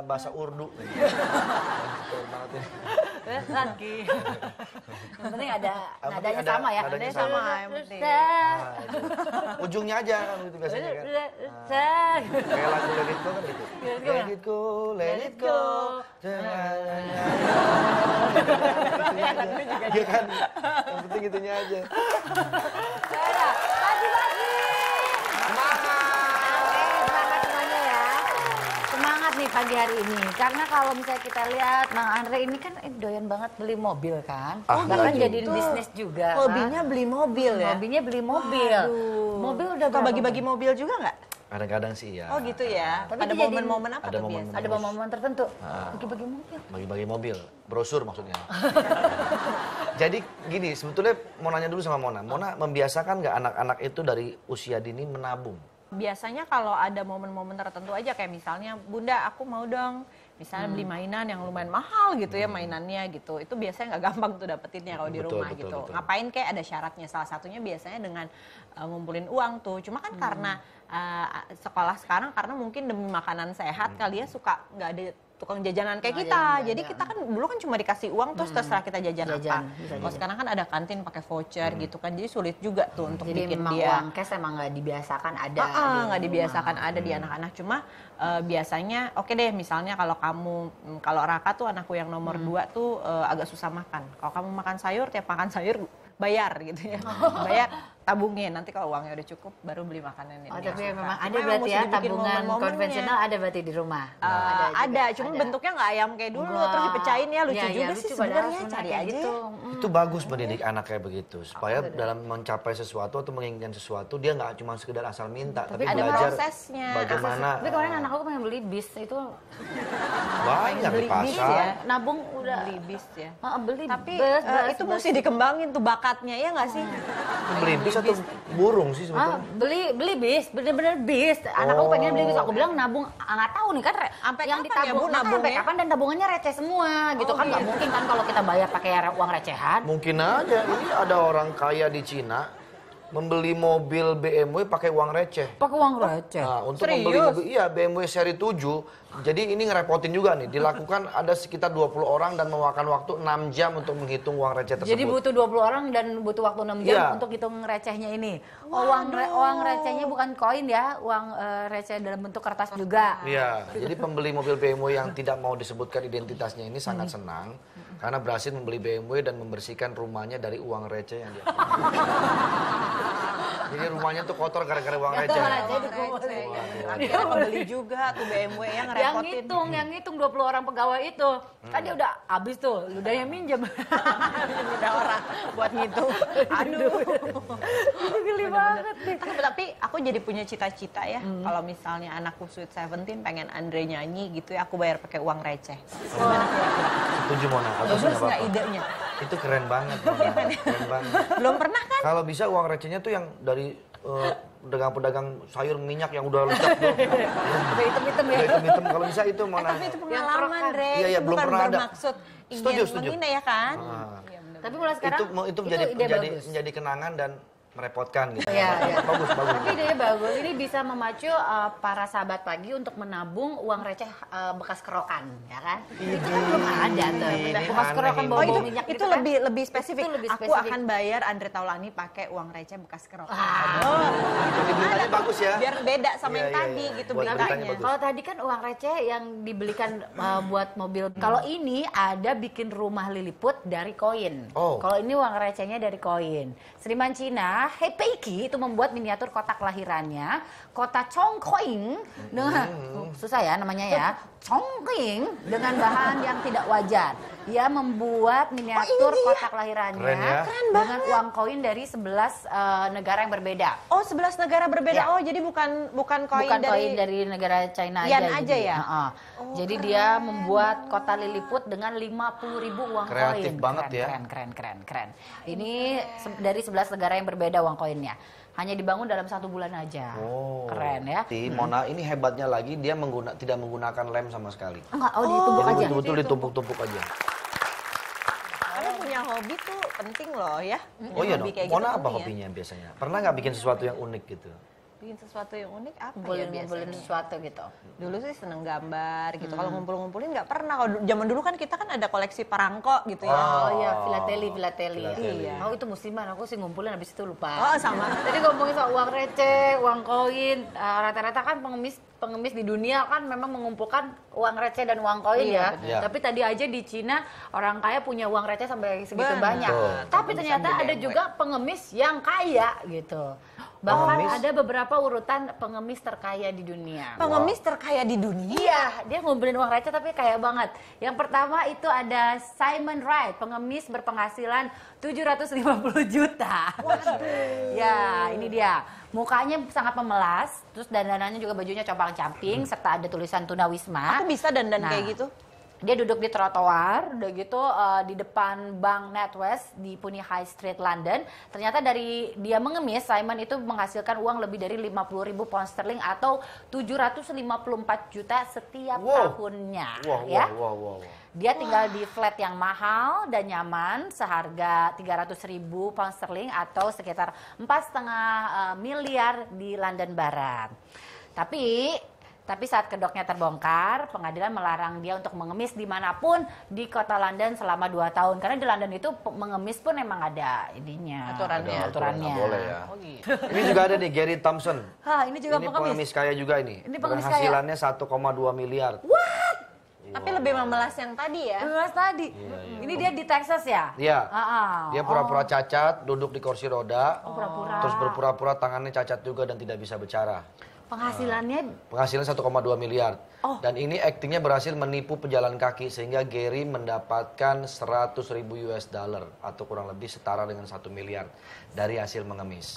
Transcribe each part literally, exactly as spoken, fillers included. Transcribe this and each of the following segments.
bahasa Urdu. Lagi. Yang penting ada Yang nadanya penting ada- sama ya. nadanya Nadanya sama. sama. Yang penting. Nah, itu. Ujungnya aja kan gitu biasanya kan. Nah, kayak lagu Let It Go kan gitu. Let it go, let it go. Iya kan, yang penting itunya aja. Yaudah, pagi-pagi. Semangat semuanya ya. Semangat nih pagi hari ini. Karena kalau misalnya kita lihat Mang Andre ini kan eh, doyan banget beli mobil kan. Ah, Bahkan gitu. jadiin bisnis juga. Hobinya kan? beli mobil ya? Hobinya beli mobil. Aduh. Mobil udah Suka berapa, bagi-bagi Bang? mobil juga nggak? Kadang-kadang sih ya. Oh gitu ya? Tapi Pada dijadiin- momen-momen apa ada tuh momen- biasa? Ada momen-momen tertentu. Ah. Bagi-bagi mobil. Bagi-bagi mobil, brosur maksudnya. Jadi gini, sebetulnya mau nanya dulu sama Mona. Mona membiasakan nggak anak-anak itu dari usia dini menabung? Biasanya kalau ada momen-momen tertentu aja kayak misalnya Bunda aku mau dong misalnya beli mainan yang lumayan mahal gitu ya mainannya gitu. Itu biasanya nggak gampang tuh dapetinnya kalau di Betul, rumah betul, gitu. betul. Ngapain kayak ada syaratnya, salah satunya biasanya dengan uh, ngumpulin uang tuh. Cuma kan karena uh, sekolah sekarang karena mungkin demi makanan sehat kali ya suka nggak ada tukang jajanan kayak Nggak kita. ada, nggak Jadi ada. kita kan dulu kan cuma dikasih uang terus terserah kita jajan, Jajan, apa. bisa Kalau jajan. sekarang kan ada kantin pakai voucher gitu kan. Jadi sulit juga tuh untuk Jadi bikin memang dia. uang cash emang nggak dibiasakan ada. Ah, ah, di nggak rumah. dibiasakan ada di anak-anak. Cuma eh, biasanya oke deh misalnya kalau kamu mm, kalau Raka tuh anakku yang nomor dua tuh eh, agak susah makan. Kalau kamu makan sayur tiap makan sayur bayar gitu ya. Bayar tabungin, nanti kalau uangnya udah cukup baru beli makanan yang Oh, dia tapi suka. memang Cuma ada emang berarti mesti ya dibikin tabungan momen-momennya. konvensional ada berarti di rumah. Eh, juga. ada, cuma bentuknya nggak ayam kayak dulu, Wah. terus dipecahin ya lucu Iya, iya, juga lucu sih padahal sebenarnya, sebenarnya cari kayak aja gitu. ya. Mm. Itu bagus mendidik anak kayak begitu supaya dalam mencapai sesuatu atau menginginkan sesuatu dia nggak cuma sekedar asal minta tapi, ada belajar prosesnya. bagaimana. Tapi kemarin anak aku pengen beli bis itu Banyak di beli bis pasar. ya. nabung udah Beli bis ya. Ah, beli Tapi bus, eh, bus, itu bus. mesti dikembangin tuh bakatnya ya nggak sih? Beli bis atau burung sih Ah, sebetulnya? beli beli bis, bener-bener bis. Anak aku Oh. pengen beli bis. Aku bilang nabung, ah, nggak tahu nih kan re- Sampai yang kapan ya, Bu, ditabung nah, sampai nabungnya? kapan dan tabungannya receh semua gitu Oh, kan nggak gitu. mungkin kan kalau kita bayar pakai uang recehan. Mungkin aja ini ada orang kaya di Cina membeli mobil B M W pakai uang receh. Pakai uang receh. Nah, untuk Serius? membeli mobil iya B M W seri tujuh. Jadi ini ngerepotin juga nih. Dilakukan ada sekitar dua puluh orang dan memakan waktu enam jam untuk menghitung uang receh tersebut. Jadi butuh dua puluh orang dan butuh waktu enam jam Iya. untuk hitung recehnya ini. Oh, uang re- uang recehnya bukan koin ya, uang eh, receh dalam bentuk kertas juga. Iya, jadi pembeli mobil B M W yang tidak mau disebutkan identitasnya ini sangat senang karena berhasil membeli B M W dan membersihkan rumahnya dari uang receh yang dia. Jadi rumahnya tuh kotor gara-gara uang receh. Receh Uang dikumpulin. receh, ya bener. Akhirnya pembeli juga tuh B M W yang Yang ngerepotin. ngitung, yang ngitung dua puluh orang pegawai itu. Kan dia udah habis tuh, udah yang minjem. Udah orang buat ngitung. Aduh. Geli banget nih. Tapi, tapi aku jadi punya cita-cita ya. Kalau misalnya anakku Sweet Seventeen pengen Andre nyanyi gitu ya, aku bayar pakai uang receh. Setuju Mona, aku sih Bagus nggak nggak apa-apa. idenya? Itu keren banget, Mona. Keren banget. Belum pernah kan? Kalau bisa uang recehnya tuh yang dari eh, pedagang-pedagang sayur minyak yang udah lecek tuh. Udah hitam-hitam ya. Udah hitam-hitam. Kalau bisa itu Eh, Mona. tapi itu pengalaman, Dre. Iya, iya, Itu belum bukan pernah ada. bermaksud ingin Setuju, setuju. menghina ya kan? Ah. Iya, bener. Tapi mulai sekarang itu itu menjadi ide menjadi bagus. menjadi kenangan dan merepotkan gitu. Iya, iya. Bagus, bagus. Tapi idenya bagus. Ini bisa memacu uh, para sahabat pagi untuk menabung uang receh uh, bekas kerokan, ya kan? Itu kan belum ada tuh. Ini Bekas aneh kerokan ini. bau Oh itu, minyak itu gitu kan? lebih lebih spesifik. Itu lebih Aku spesifik. akan bayar Andre Taulani pakai uang receh bekas kerokan. Ah. Jadi beritanya bagus ya. Biar beda sama Iya, yang iya, tadi iya. gitu Buat beritanya beritanya. bagus. Kalau tadi kan uang receh yang dibelikan uh, buat mobil. Kalau ini ada bikin rumah Lilliput dari koin. Oh. Kalau ini uang recehnya dari koin. Seniman Cina He Peiki itu membuat miniatur kotak kelahirannya, kota Chongqing dengan susah ya namanya ya, Chongqing dengan bahan yang tidak wajar. Dia membuat miniatur kotak kelahirannya Keren ya. dengan uang koin dari sebelas uh, negara yang berbeda. Oh, sebelas negara berbeda. Ya. Oh, jadi bukan bukan koin Bukan dari, koin dari negara China Yan aja. aja jadi. ya? Heeh. Jadi dia membuat kota Lilliput dengan lima puluh ribu uang Kreatif koin. banget keren, ya. Keren, keren, keren, keren. Ini se- dari sebelas negara yang berbeda uang koinnya. Hanya dibangun dalam satu bulan aja. Oh. Keren ya. Jadi Mona ini hebatnya lagi dia mengguna, tidak menggunakan lem sama sekali. Enggak, oh, ditumbuk Jadi aja. betul-betul ditumpuk-tumpuk aja. Karena punya hobi tuh penting loh ya. Punya Oh iya hobi dong. kayak Mona gitu apa penting ya. hobinya biasanya? Pernah nggak bikin sesuatu yang unik gitu? bikin sesuatu yang unik apa ngumpulin, ya biasanya? ngumpulin sesuatu gitu. Dulu sih seneng gambar gitu. Kalau ngumpul-ngumpulin nggak pernah. Kalau du- zaman dulu kan kita kan ada koleksi perangko gitu ya. Oh, iya, filateli, filateli. Filateli. Iya. Oh itu musiman, aku sih ngumpulin habis itu lupa. Oh, sama. Jadi ngomongin soal uang receh, uang koin, uh, rata-rata kan pengemis pengemis di dunia kan memang mengumpulkan uang receh dan uang koin Iya, ya. betul. Tapi tadi aja di Cina orang kaya punya uang receh sampai segitu Benar. banyak. Betul. Tapi Bisa ternyata beli ada B M W. juga pengemis yang kaya gitu. Bahkan Pengemis? ada beberapa urutan pengemis terkaya di dunia. Pengemis terkaya di dunia. Iya, dia ngumpulin uang receh tapi kaya banget. Yang pertama itu ada Simon Wright, pengemis berpenghasilan tujuh ratus lima puluh juta. Ya, ini dia. Mukanya sangat memelas, terus dandanannya juga bajunya compang-camping, serta ada tulisan tunawisma. Aku bisa dandan Nah, kayak gitu. Dia duduk di trotoar, udah gitu eh, di depan Bank NatWest di Puni High Street, London. Ternyata dari dia mengemis, Simon itu menghasilkan uang lebih dari lima puluh ribu pound sterling atau tujuh ratus lima puluh empat juta setiap Wow. tahunnya. Wah, ya. wah, wah, wah, wah. Dia tinggal di flat yang mahal dan nyaman seharga tiga ratus ribu pound sterling atau sekitar empat koma lima miliar di London Barat. Tapi tapi saat kedoknya terbongkar, pengadilan melarang dia untuk mengemis dimanapun di kota London selama dua tahun. Karena di London itu pe- mengemis pun emang ada ininya. Aturannya. Ada aturan, aturannya. nggak boleh ya. Oh gitu. Ini juga ada nih Gary Thompson. Hah, ini juga Ini pengemis. pengemis kaya juga ini. Ini pengemis kaya. Penghasilannya satu koma dua miliar. Tapi lebih memelas yang tadi ya. Mas tadi. Ini dia di Texas ya? Iya. Ah, ah. Dia pura-pura cacat, duduk di kursi roda, Oh, pura-pura. terus berpura-pura tangannya cacat juga dan tidak bisa bicara. Penghasilannya Penghasilan satu koma dua miliar. Oh. Dan ini aktingnya berhasil menipu pejalan kaki sehingga Gary mendapatkan seratus ribu U S dollar atau kurang lebih setara dengan satu miliar dari hasil mengemis.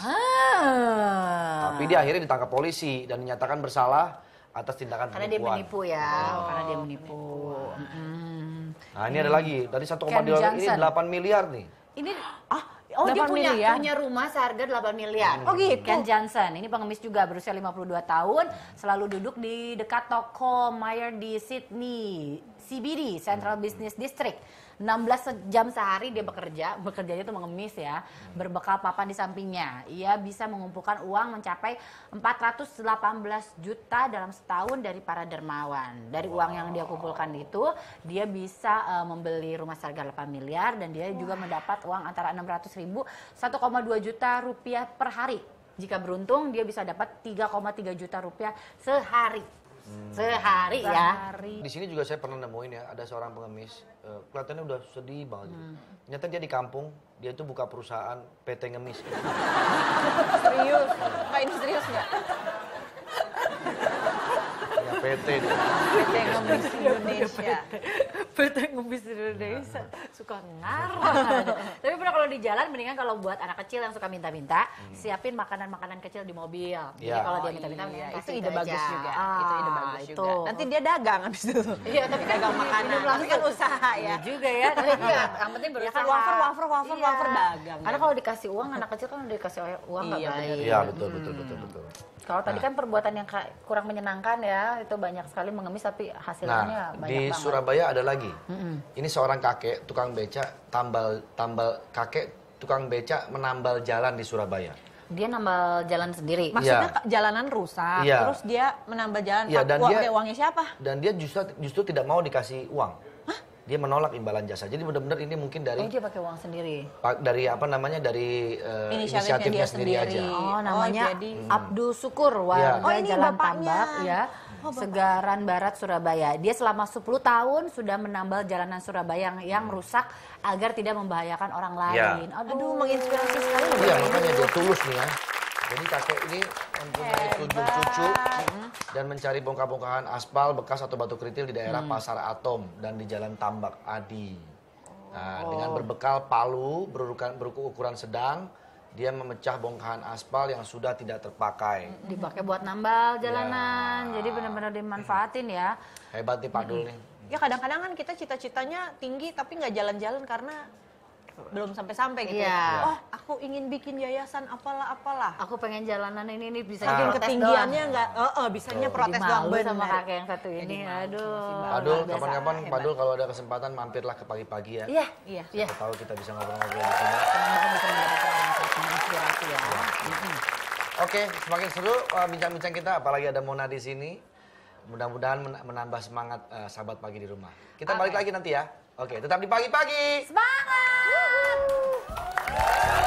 ah. Tapi dia akhirnya ditangkap polisi dan dinyatakan bersalah atas tindakan Karena dia penipuan. menipu ya, karena dia menipu. Mm. Nah ini ada lagi, tadi satu koma Ken dua ini Johnson. delapan miliar nih. Ini ah, oh dia delapan punya miliar? punya rumah seharga delapan miliar. Oh, gitu. Ken Johnson, ini pengemis juga berusia lima puluh dua tahun, selalu duduk di dekat toko Myer di Sydney, C B D, Central Business District. enam belas jam sehari dia bekerja, bekerjanya itu mengemis ya, berbekal papan di sampingnya. Ia bisa mengumpulkan uang mencapai empat ratus delapan belas juta dalam setahun dari para dermawan. Dari uang yang dia kumpulkan itu, dia bisa uh, membeli rumah seharga delapan miliar dan dia juga mendapat uang antara enam ratus ribu, satu koma dua juta rupiah per hari. Jika beruntung, dia bisa dapat tiga koma tiga juta rupiah sehari. Sehari ya. Di sini juga saya pernah nemuin ya, ada seorang pengemis, eh, kelihatannya udah sedih banget. gitu. Ternyata dia di kampung, dia itu buka perusahaan P T ngemis. Serius. Kak ini serius nggak? Ya P T dia. Kayak ngemis Indonesia. P T ngemis Indonesia suka ngarang. Tapi pernah kalau di jalan mendingan kalau buat anak kecil yang suka minta-minta, siapin makanan-makanan kecil di mobil. Jadi Ya. kalau dia Oh, minta-minta iya, mendingan itu kasih ide bagus aja. juga. Ah, itu ide bagus itu. juga. Nanti dia dagang habis itu. Iya, tapi kan dagang minum makanan. Tapi langsung. kan usaha ya. Iya juga ya. Tapi iya, yang penting Ya berusaha. kan wafer, wafer, wafer, Iya. wafer dagang. Karena kalau dikasih uang, anak kecil kan udah dikasih uang nggak Iya, baik. Iya betul betul betul betul. Kalau tadi kan perbuatan yang ka- kurang menyenangkan ya, itu banyak sekali mengemis tapi hasilnya Nah banyak di banget. Surabaya ada lagi. Ini seorang kakek tukang beca tambal tambal kakek tukang beca menambal jalan di Surabaya. Dia nambal jalan sendiri. Maksudnya Iya. ke- jalanan rusak, Iya. terus dia menambah jalan. Iya, Pak, dan uang- dia- pakai uangnya siapa? Dan dia justru justru tidak mau dikasih uang. Dia menolak imbalan jasa. Jadi benar-benar ini mungkin dari Oh dia pakai uang sendiri. pa- dari apa namanya dari eh, Inisiatifnya inisiatifnya dia sendiri, sendiri. aja. Oh namanya jadi- Abdul Syukur warga Oh, ini Jalan bapaknya. Tambak ya. Segaran Barat Surabaya. Dia selama sepuluh tahun sudah menambal jalanan Surabaya yang, yang rusak agar tidak membahayakan orang Ya. lain. Aduh, menginspirasi sekali. loh. Iya makanya dia tulus nih ya. Jadi kakek ini mempunyai tujuh cucu dan mencari bongkar-bongkaran aspal bekas atau batu kritil di daerah Pasar Atom dan di Jalan Tambak Adi. Nah, dengan berbekal palu berukuran berukuran sedang, dia memecah bongkahan aspal yang sudah tidak terpakai. Dipakai buat nambal jalanan. Jadi benar-benar dimanfaatin ya. Hebat nih Pak Dul nih. Ya kadang-kadang kan kita cita-citanya tinggi tapi nggak jalan-jalan karena belum sampai-sampai gitu. Iya. Ya. Oh, aku ingin bikin yayasan apalah-apalah. Aku pengen jalanan ini nih bisa Nah. Saking protes ketinggiannya doang. nggak, eh eh, bisanya protes Jadi doang malu sama bener. kakek yang satu ini. Aduh. Pak Dul, luar biasa. kapan-kapan hebat. Pak Dul kalau ada kesempatan mampirlah ke pagi-pagi ya. Iya, Iya. iya. Siapa tahu kita bisa ngobrol-ngobrol di sini. Senang banget bisa mendapatkan orang yang sangat menginspirasi ya. Mm-mm. Oke, semakin seru uh, bincang-bincang kita, apalagi ada Mona di sini. Mudah-mudahan men menambah semangat uh, sahabat pagi di rumah. Kita okay. balik lagi nanti ya. Oke, tetap di pagi-pagi. Semangat!